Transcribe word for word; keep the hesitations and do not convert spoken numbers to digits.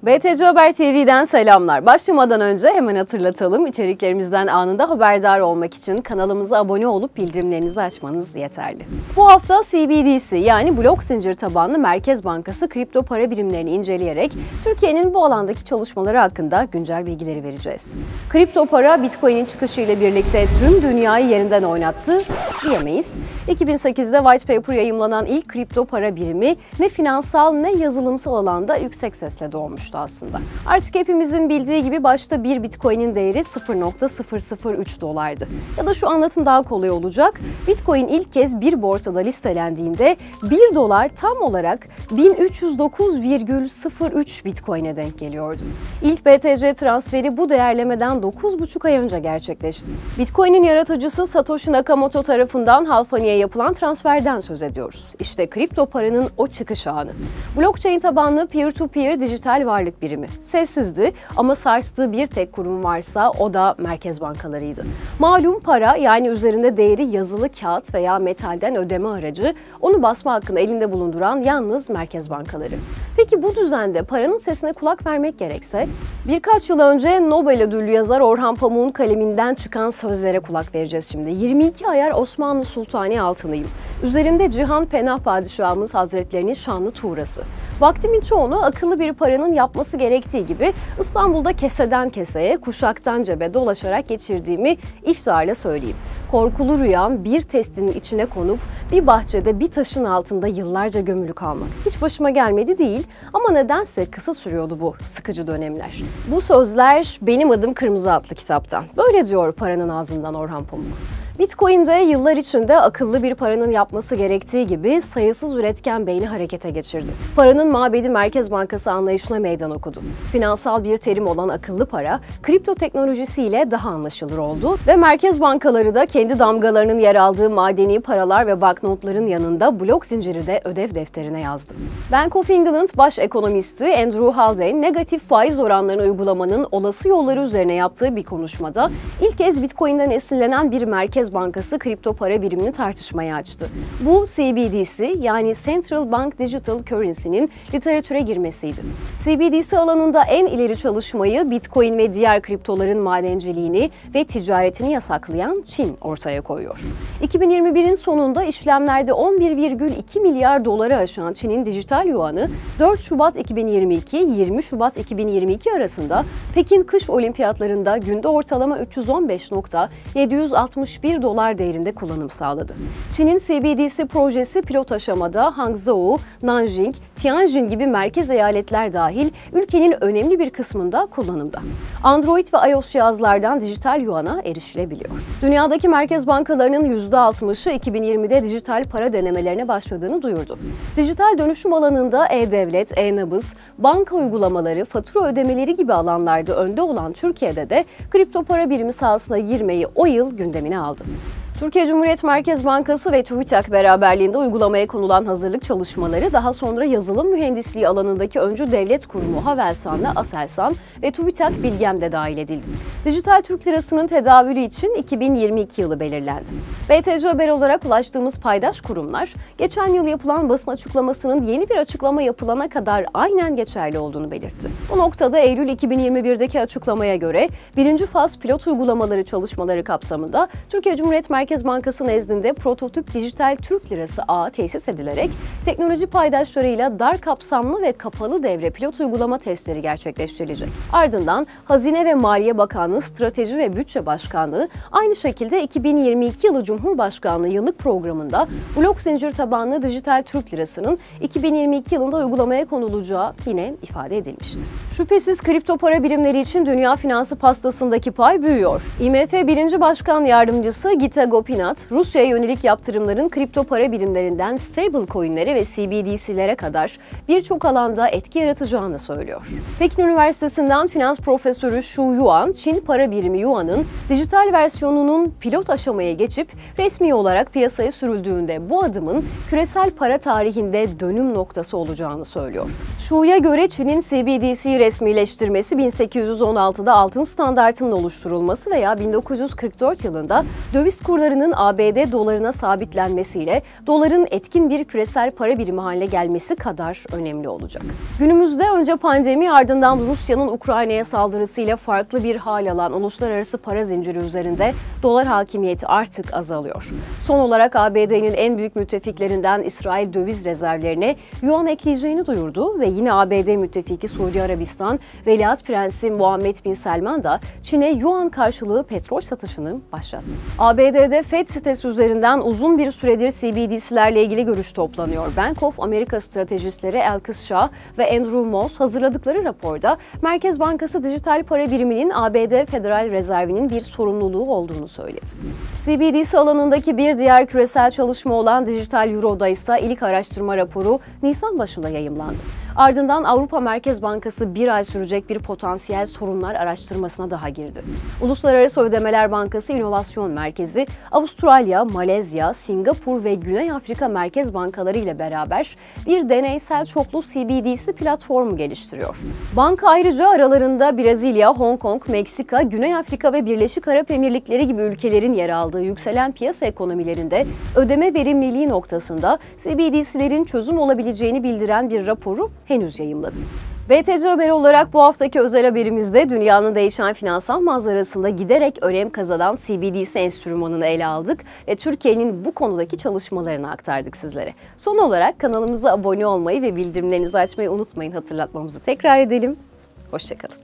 B T C Haber T V'den selamlar. Başlamadan önce hemen hatırlatalım. İçeriklerimizden anında haberdar olmak için kanalımıza abone olup bildirimlerinizi açmanız yeterli. Bu hafta C B D C yani blok zincir tabanlı Merkez Bankası kripto para birimlerini inceleyerek Türkiye'nin bu alandaki çalışmaları hakkında güncel bilgileri vereceğiz. Kripto para Bitcoin'in çıkışıyla birlikte tüm dünyayı yerinden oynattı diyemeyiz. iki bin sekizde White Paper yayımlanan ilk kripto para birimi ne finansal ne yazılımsal alanda yüksek sesle doğmuştu aslında. Artık hepimizin bildiği gibi başta bir Bitcoin'in değeri sıfır nokta sıfır sıfır üç dolardı. Ya da şu anlatım daha kolay olacak. Bitcoin ilk kez bir borsada listelendiğinde bir dolar tam olarak bin üç yüz dokuz virgül sıfır üç Bitcoin'e denk geliyordu. İlk B T C transferi bu değerlemeden dokuz buçuk ay önce gerçekleşti. Bitcoin'in yaratıcısı Satoshi Nakamoto tarafından Halfani'ye yapılan transferden söz ediyoruz. İşte kripto paranın o çıkış anı. Blockchain tabanlı peer-to-peer dijital varlık birimi. Sessizdi ama sarstığı bir tek kurum varsa o da merkez bankalarıydı. Malum para, yani üzerinde değeri yazılı kağıt veya metalden ödeme aracı, onu basma hakkını elinde bulunduran yalnız merkez bankaları. Peki bu düzende paranın sesine kulak vermek gerekse, birkaç yıl önce Nobel ödüllü yazar Orhan Pamuk'un kaleminden çıkan sözlere kulak vereceğiz şimdi. yirmi iki ayar Osmanlı Sultani altınıyım. Üzerimde Cihan Penah Padişahımız Hazretlerinin şanlı tuğrası. Vaktimin çoğunu akıllı bir paranın yapması gerektiği gibi İstanbul'da keseden keseye, kuşaktan cebe dolaşarak geçirdiğimi iftiharla söyleyeyim. Korkulu rüyam bir testinin içine konup bir bahçede bir taşın altında yıllarca gömülü kalmak. Hiç başıma gelmedi değil ama nedense kısa sürüyordu bu sıkıcı dönemler. Bu sözler Benim Adım Kırmızı adlı kitaptan. Böyle diyor paranın ağzından Orhan Pamuk. Bitcoin'de yıllar içinde akıllı bir paranın yapması gerektiği gibi sayısız üretken beyni harekete geçirdi. Paranın mabedi Merkez Bankası anlayışına meydan okudu. Finansal bir terim olan akıllı para, kripto teknolojisiyle daha anlaşılır oldu ve merkez bankaları da kendi damgalarının yer aldığı madeni paralar ve banknotların yanında blok zinciri de ödev defterine yazdı. Bank of England baş ekonomisti Andrew Haldane, negatif faiz oranlarını uygulamanın olası yolları üzerine yaptığı bir konuşmada ilk kez Bitcoin'den esinlenen bir merkez Bankası kripto para birimini tartışmaya açtı. Bu C B D C yani Central Bank Digital Currency'nin literatüre girmesiydi. C B D C alanında en ileri çalışmayı Bitcoin ve diğer kriptoların madenciliğini ve ticaretini yasaklayan Çin ortaya koyuyor. iki bin yirmi birin sonunda işlemlerde on bir virgül iki milyar doları aşan Çin'in dijital yuanı dört Şubat iki bin yirmi iki yirmi Şubat iki bin yirmi iki arasında Pekin Kış Olimpiyatlarında günde ortalama üç yüz on beş nokta yedi yüz altmış bir dolar değerinde kullanım sağladı. Çin'in C B D C projesi pilot aşamada Hangzhou, Nanjing, Tianjin gibi merkez eyaletler dahil ülkenin önemli bir kısmında kullanımda. Android ve iOS cihazlardan dijital yuana erişilebiliyor. Dünyadaki merkez bankalarının yüzde altmışı iki bin yirmide dijital para denemelerine başladığını duyurdu. Dijital dönüşüm alanında e-devlet, e-nabız, banka uygulamaları, fatura ödemeleri gibi alanlarda önde olan Türkiye'de de kripto para birimi sahasına girmeyi o yıl gündemine aldı. Türkiye Cumhuriyet Merkez Bankası ve TÜBİTAK beraberliğinde uygulamaya konulan hazırlık çalışmaları daha sonra yazılım mühendisliği alanındaki öncü devlet kurumu Havelsan'la Aselsan ve TÜBİTAK Bilgem de dahil edildi. Dijital Türk Lirası'nın tedavülü için iki bin yirmi iki yılı belirlendi. B T C Haber olarak ulaştığımız paydaş kurumlar, geçen yıl yapılan basın açıklamasının yeni bir açıklama yapılana kadar aynen geçerli olduğunu belirtti. Bu noktada Eylül iki bin yirmi birdeki açıklamaya göre birinci faz pilot uygulamaları çalışmaları kapsamında Türkiye Cumhuriyet Merkez Bankası nezdinde prototip dijital Türk Lirası ağı tesis edilerek teknoloji paydaşlarıyla dar kapsamlı ve kapalı devre pilot uygulama testleri gerçekleştirilecek. Ardından Hazine ve Maliye Bakanlığı Strateji ve Bütçe Başkanlığı aynı şekilde iki bin yirmi iki yılı Cumhurbaşkanlığı yıllık programında blok zincir tabanlı dijital Türk Lirası'nın iki bin yirmi iki yılında uygulamaya konulacağı yine ifade edilmişti. Şüphesiz kripto para birimleri için dünya finansı pastasındaki pay büyüyor. I M F birinci Başkan Yardımcısı Gita Gopinath, Rusya'ya yönelik yaptırımların kripto para birimlerinden stablecoin'lere ve C B D C'lere kadar birçok alanda etki yaratacağını söylüyor. Pekin Üniversitesi'nden finans profesörü Shu Yuan, Çin para birimi Yuan'ın dijital versiyonunun pilot aşamaya geçip resmi olarak piyasaya sürüldüğünde bu adımın küresel para tarihinde dönüm noktası olacağını söylüyor. Shu'ya göre Çin'in C B D C'yi resmileştirmesi bin sekiz yüz on altıda altın standartının oluşturulması veya bin dokuz yüz kırk dört yılında döviz kurları kurlarının A B D dolarına sabitlenmesiyle doların etkin bir küresel para birimi haline gelmesi kadar önemli olacak. Günümüzde önce pandemi ardından Rusya'nın Ukrayna'ya saldırısıyla farklı bir hal alan uluslararası para zinciri üzerinde dolar hakimiyeti artık azalıyor. Son olarak A B D'nin en büyük müttefiklerinden İsrail döviz rezervlerine yuan ekleyeceğini duyurdu ve yine A B D müttefiki Suudi Arabistan Veliaht Prensi Muhammed Bin Selman da Çin'e yuan karşılığı petrol satışını başlattı. A B D'de Fed sitesi üzerinden uzun bir süredir C B D C'lerle ilgili görüş toplanıyor. Bank of America stratejistleri Alkis Shah ve Andrew Moss hazırladıkları raporda Merkez Bankası dijital para biriminin A B D Federal Rezervi'nin bir sorumluluğu olduğunu söyledi. C B D C alanındaki bir diğer küresel çalışma olan Dijital Euro'da ise ilk araştırma raporu Nisan başında yayımlandı. Ardından Avrupa Merkez Bankası bir ay sürecek bir potansiyel sorunlar araştırmasına daha girdi. Uluslararası Ödemeler Bankası İnovasyon Merkezi, Avustralya, Malezya, Singapur ve Güney Afrika Merkez Bankaları ile beraber bir deneysel çoklu C B D C platformu geliştiriyor. Banka ayrıca aralarında Brezilya, Hong Kong, Meksika, Güney Afrika ve Birleşik Arap Emirlikleri gibi ülkelerin yer aldığı yükselen piyasa ekonomilerinde ödeme verimliliği noktasında C B D C'lerin çözüm olabileceğini bildiren bir raporu henüz yayımladı. B T C Haber olarak bu haftaki özel haberimizde dünyanın değişen finansal manzarasında giderek önem kazanan C B D C enstrümanını ele aldık ve Türkiye'nin bu konudaki çalışmalarını aktardık sizlere. Son olarak kanalımıza abone olmayı ve bildirimlerinizi açmayı unutmayın, hatırlatmamızı tekrar edelim. Hoşça kalın.